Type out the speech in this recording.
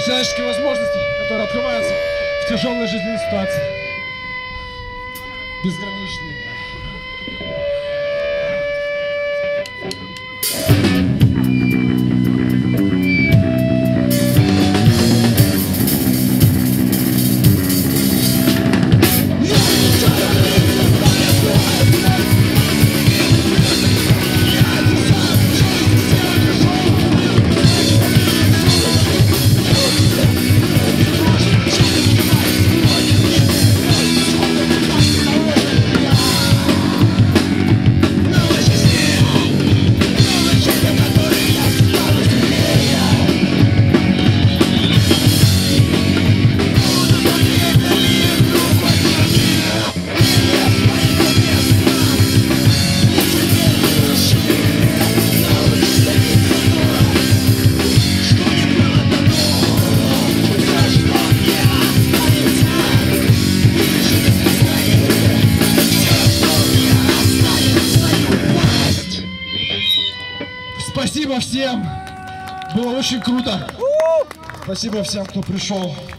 человеческие возможности, которые открываются в тяжелой жизненной ситуации. Безграничные. Спасибо всем, было очень круто. Спасибо всем, кто пришел.